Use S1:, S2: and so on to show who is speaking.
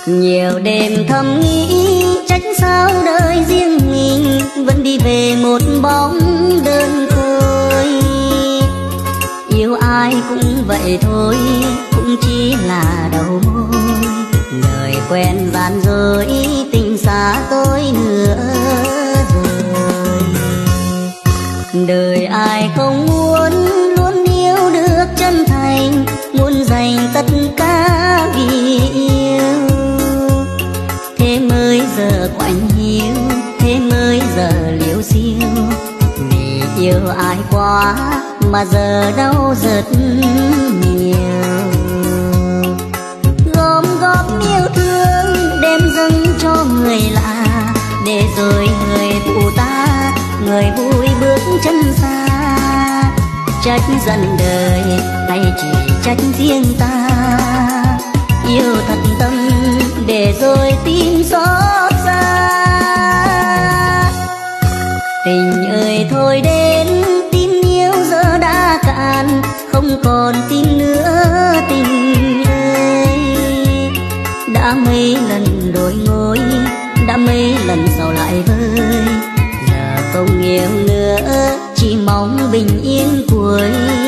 S1: Nhiều đêm thầm nghĩ trách sao đời riêng mình vẫn đi về một bóng đơn côi. Yêu ai cũng vậy thôi, cũng chỉ là đầu môi. Lời quen gian dối, tình xa tôi nữa rồi. Đời ai không muốn luôn yêu được chân thành, muốn dành tất cả vì yêu. Thế mới giờ quạnh hiu, thế mới giờ liễu xiêu. Vì yêu ai quá mà giờ đau rất nhiều. Gom góp yêu thương đem dâng cho người lạ, để rồi người phụ ta, người vui bước chân xa. Trách dần đời hay chỉ trách riêng ta, yêu thật tâm để rồi tim xót xa. Tình ơi thôi đến, tin yêu giờ đã cạn, không còn tin nữa tình ơi. Đã mấy lần đổi ngôi, đã mấy lần sau lại vơi. Giờ không yêu nữa, chỉ mong bình yên cuối.